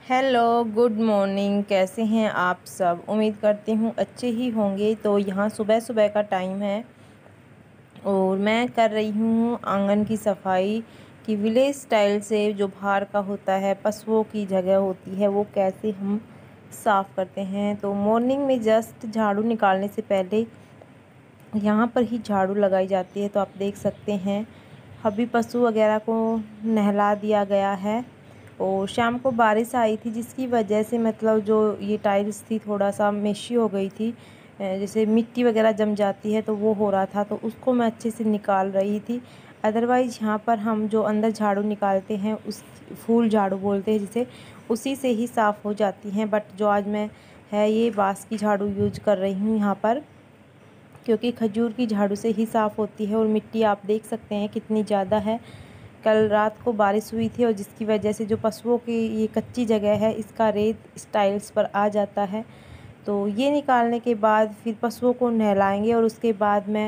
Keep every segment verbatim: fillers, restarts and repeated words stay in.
Hello, good morning. कैसे हैं आप सब? उम्मीद करती हूँ अच्छे ही होंगे। तो यहाँ सुबह सुबह का टाइम है और मैं कर रही हूँ आंगन की सफाई कि विलेज स्टाइल से जो बाहर का होता है, पशुओं की जगह होती है, वो कैसे हम साफ़ करते हैं। तो मॉर्निंग में जस्ट झाड़ू निकालने से पहले यहाँ पर ही झाड़ू लगाई जाती है। तो आप देख सकते हैं अभी पशु वगैरह को नहला दिया गया है और शाम को बारिश आई थी, जिसकी वजह से मतलब जो ये टाइल्स थी थोड़ा सा मेशी हो गई थी, जैसे मिट्टी वगैरह जम जाती है तो वो हो रहा था, तो उसको मैं अच्छे से निकाल रही थी। अदरवाइज़ यहाँ पर हम जो अंदर झाड़ू निकालते हैं, उस फूल झाड़ू बोलते हैं जिसे, उसी से ही साफ़ हो जाती हैं। बट जो आज मैं है ये बाँस की झाड़ू यूज कर रही हूँ यहाँ पर, क्योंकि खजूर की झाड़ू से ही साफ़ होती है। और मिट्टी आप देख सकते हैं कितनी ज़्यादा है। कल रात को बारिश हुई थी और जिसकी वजह से जो पशुओं की ये कच्ची जगह है, इसका रेत स्टाइल्स पर आ जाता है। तो ये निकालने के बाद फिर पशुओं को नहलाएंगे और उसके बाद मैं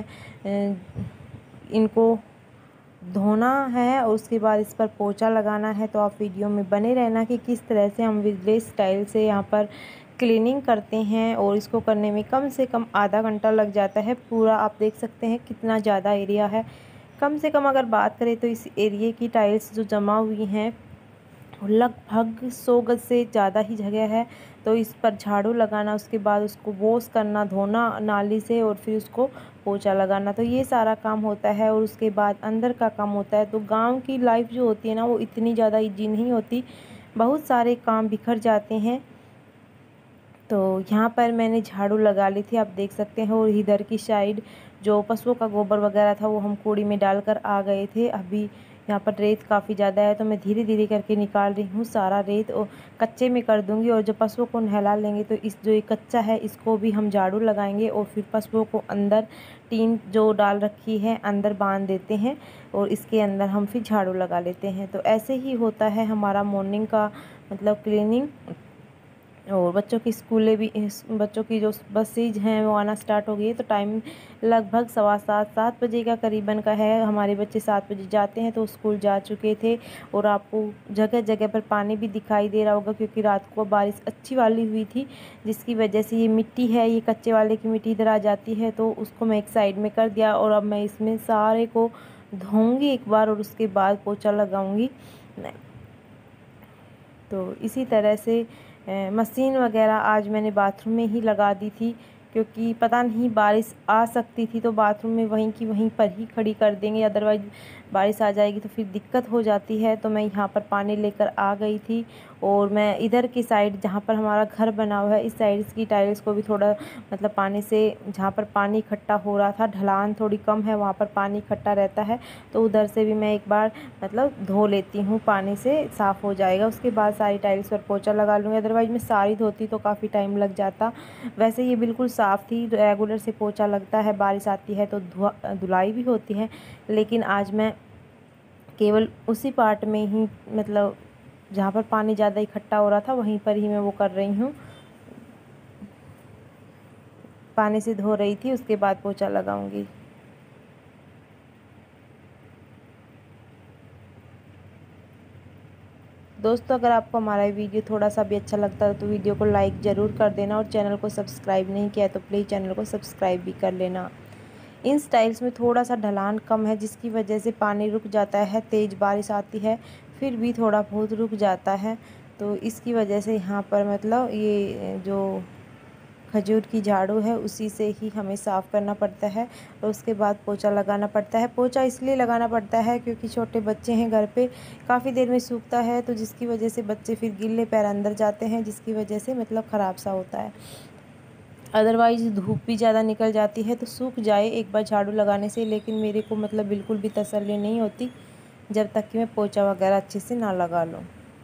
इनको धोना है और उसके बाद इस पर पोछा लगाना है। तो आप वीडियो में बने रहना कि किस तरह से हम विलेज स्टाइल से यहाँ पर क्लीनिंग करते हैं। और इसको करने में कम से कम आधा घंटा लग जाता है। पूरा आप देख सकते हैं कितना ज़्यादा एरिया है। कम से कम अगर बात करें तो इस एरिए की टाइल्स जो जमा हुई हैं लगभग सौ गज से ज़्यादा ही जगह है। तो इस पर झाड़ू लगाना, उसके बाद उसको वॉश करना, धोना नाली से, और फिर उसको पोछा लगाना, तो ये सारा काम होता है। और उसके बाद अंदर का काम होता है। तो गांव की लाइफ जो होती है ना, वो इतनी ज़्यादा ईजी नहीं होती, बहुत सारे काम बिखर जाते हैं। तो यहाँ पर मैंने झाड़ू लगा ली थी, आप देख सकते हैं। और इधर की साइड जो पशुओं का गोबर वगैरह था वो हम कूड़ी में डालकर आ गए थे। अभी यहाँ पर रेत काफ़ी ज़्यादा है, तो मैं धीरे धीरे करके निकाल रही हूँ सारा रेत, और कच्चे में कर दूँगी। और जब पशुओं को नहला लेंगे तो इस जो ये कच्चा है इसको भी हम झाड़ू लगाएंगे, और फिर पशुओं को अंदर टीन जो डाल रखी है अंदर बांध देते हैं, और इसके अंदर हम फिर झाड़ू लगा लेते हैं। तो ऐसे ही होता है हमारा मॉर्निंग का मतलब क्लीनिंग। और बच्चों की स्कूलें भी, बच्चों की जो बसेज हैं वो आना स्टार्ट हो गई है। तो टाइम लगभग सवा सात सात बजे का करीबन का है। हमारे बच्चे सात बजे जाते हैं, तो स्कूल जा चुके थे। और आपको जगह जगह पर पानी भी दिखाई दे रहा होगा, क्योंकि रात को बारिश अच्छी वाली हुई थी, जिसकी वजह से ये मिट्टी है, ये कच्चे वाले की मिट्टी इधर आ जाती है। तो उसको मैं एक साइड में कर दिया, और अब मैं इसमें सारे को धोऊँगी एक बार और उसके बाद पोछा लगाऊँगी। तो इसी तरह से मशीन वगैरह आज मैंने बाथरूम में ही लगा दी थी, क्योंकि पता नहीं बारिश आ सकती थी, तो बाथरूम में वहीं की वहीं पर ही खड़ी कर देंगे, अदरवाइज़ बारिश आ जाएगी तो फिर दिक्कत हो जाती है। तो मैं यहाँ पर पानी लेकर आ गई थी, और मैं इधर की साइड जहाँ पर हमारा घर बना हुआ है, इस साइड की टाइल्स को भी थोड़ा मतलब पानी से, जहाँ पर पानी इकट्ठा हो रहा था, ढलान थोड़ी कम है, वहाँ पर पानी इकट्ठा रहता है, तो उधर से भी मैं एक बार मतलब धो लेती हूँ, पानी से साफ़ हो जाएगा। उसके बाद सारी टाइल्स पर पोछा लगा लूँगी, अदरवाइज़ मैं सारी धोती तो काफ़ी टाइम लग जाता। वैसे ये बिल्कुल साफ़ थी, रेगुलर से पोछा लगता है, बारिश आती है तो धुलाई भी होती है, लेकिन आज मैं केवल उसी पार्ट में ही मतलब जहाँ पर पानी ज़्यादा इकट्ठा हो रहा था वहीं पर ही मैं वो कर रही हूँ, पानी से धो रही थी, उसके बाद पोछा लगाऊंगी। दोस्तों, अगर आपको हमारा वीडियो थोड़ा सा भी अच्छा लगता है तो वीडियो को लाइक ज़रूर कर देना, और चैनल को सब्सक्राइब नहीं किया तो प्लीज़ चैनल को सब्सक्राइब भी कर लेना। इन स्टाइल्स में थोड़ा सा ढलान कम है, जिसकी वजह से पानी रुक जाता है, तेज़ बारिश आती है फिर भी थोड़ा बहुत रुक जाता है। तो इसकी वजह से यहाँ पर मतलब ये जो खजूर की झाड़ू है उसी से ही हमें साफ़ करना पड़ता है, और उसके बाद पोछा लगाना पड़ता है। पोछा इसलिए लगाना पड़ता है क्योंकि छोटे बच्चे हैं घर पे, काफ़ी देर में सूखता है, तो जिसकी वजह से बच्चे फिर गिल्ले पैर अंदर जाते हैं, जिसकी वजह से मतलब ख़राब सा होता है। अदरवाइज़ धूप भी ज़्यादा निकल जाती है तो सूख जाए एक बार झाड़ू लगाने से, लेकिन मेरे को मतलब बिल्कुल भी तसल्ली नहीं होती जब तक कि मैं पोछा वगैरह अच्छे से ना लगा लूँ।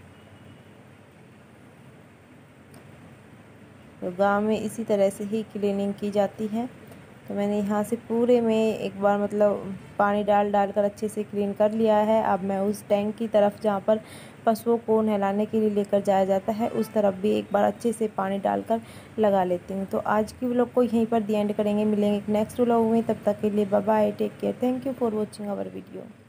तो गांव में इसी तरह से ही क्लीनिंग की जाती है। तो मैंने यहाँ से पूरे में एक बार मतलब पानी डाल डाल कर अच्छे से क्लीन कर लिया है। अब मैं उस टैंक की तरफ जहाँ पर पशुओं को नहलाने के लिए लेकर जाया जाता है, उस तरफ भी एक बार अच्छे से पानी डालकर लगा लेती हूँ। तो आज की व्लॉग को यहीं पर दी एंड करेंगे, मिलेंगे एक नेक्स्ट व्लॉग में, तब तक के लिए bye bye, take care, thank you for watching our video.